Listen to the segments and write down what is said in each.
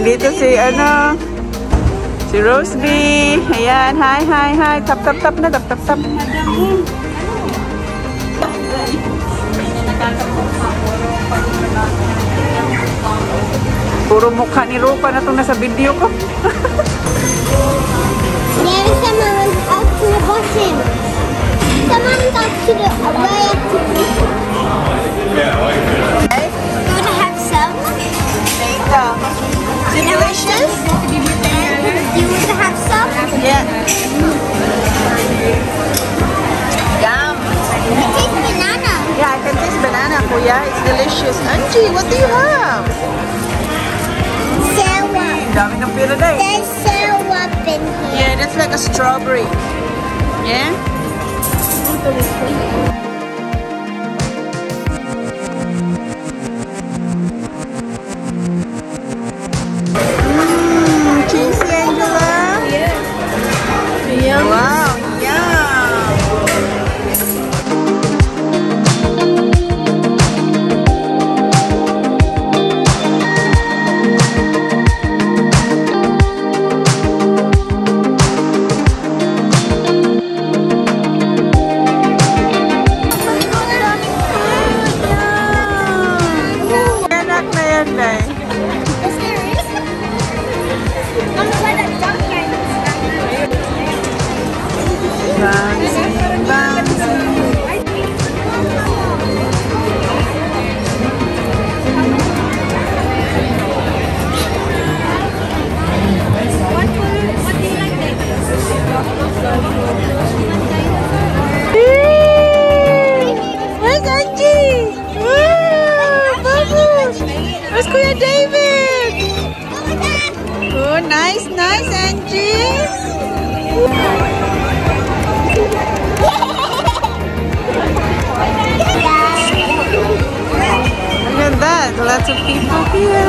Nandito si si Roseby. Ayan, hi. Tap na, tap. Puro mukha ni Rupa na itong nasa video ko. Maybe someone went up to the bottom. Someone went up to the way up to the bottom. You want to have some? Delicious? Do you want to have some? Yeah. Yum. It tastes banana. Yeah, I can taste banana, Kuya. It's delicious. Angie, what do you have? Syrup. Dami ng pira na eh. There's syrup in here. Yeah, that's like a strawberry. Yeah? Cheesy, Angela? Yeah. Wow, yum! Where's Angie? Where's Kuya David? Oh, nice, Angie. Look at that, lots of people here.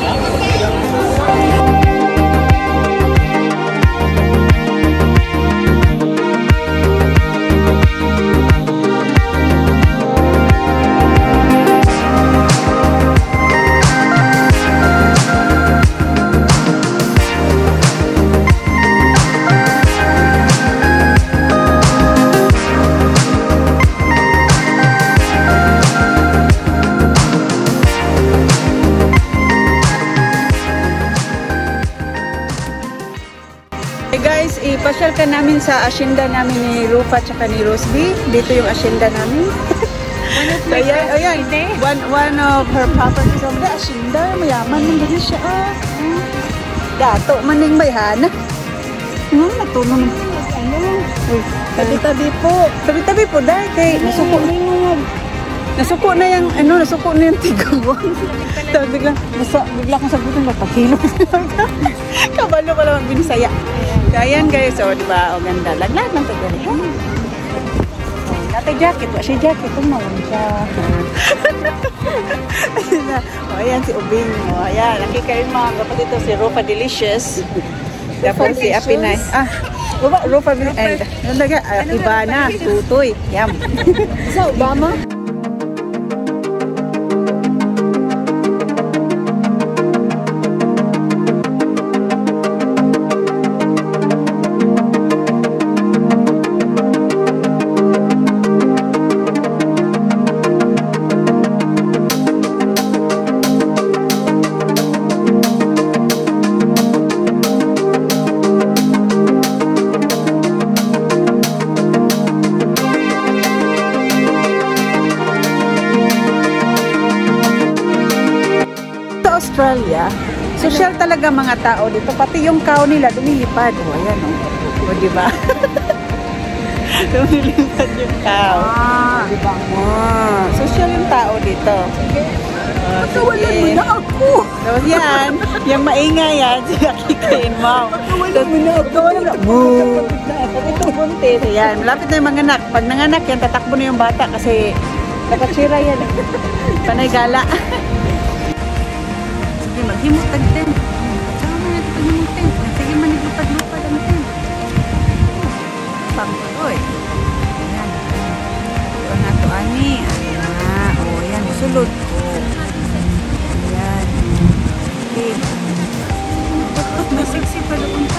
Hey guys, ipasyal ka namin sa asyenda namin ni Rupa at ni Roseby. Dito yung asyenda namin. Ayan, one of her properties of the asyenda. Mayaman man din siya. Dato man yung bayhana. Natulong. Tabi-tabi po. Tabi-tabi po dahil kay nasuko na yung tigawang. Tapos bigla kong sagutin magpakilo. Kabalo pa lang binisaya. Ayan guys, diba? O ganda. Laglag ng tagali. Nata jacket. Wa siya jacket. Tumawan siya. Ayan si Ubing. Ayan, nakikain mga kapag ito si Rupa Delicious. Tapos si Apinay. Rupa Delicious. Ibana. Tutoy. Yum. Sa Obama? Australia, social talaga mga tao dito. Pati yung cow nila, lumilipad. O, ayan o. O, diba? Lumilipad yung cow. Diba? Social yung tao dito. Pagkawalan mo na ako. Tapos yan, yung maingay yan, siya kikain mo. Pagkawalan mo na ako. Ito buntis. Ayan, malapit na yung mga anak. Pag nanganak yan, tatakbo na yung bata kasi nakatsira yan. Panay gala. Maghimutag din. Saan mo natin paghimutag? Sige man naglupad-lupad ang tin. Pangkoy. Ayan. Ito na ito, ani. O, ayan. Sulod. Ayan. Okay. sexy pa doon pa.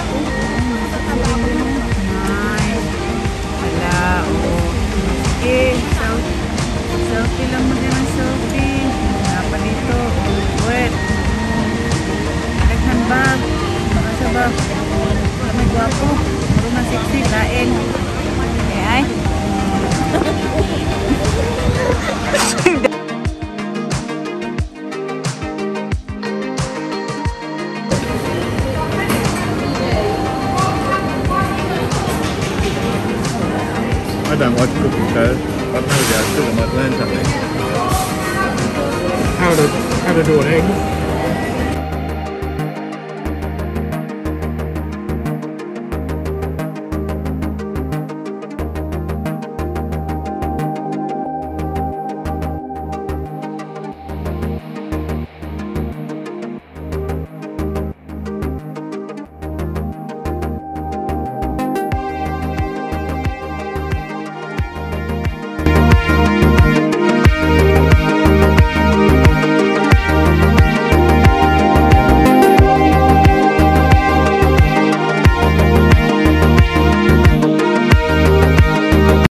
Nice. Hala, oo. Okay, selfie lang mo din ang selfie. Napa dito. Wait. Naghan ba? Masa ba? May guwapo. Puro man sexy. Lain. Ay. I don't watch cooking shows, but maybe I should. I might learn something. How to do an egg.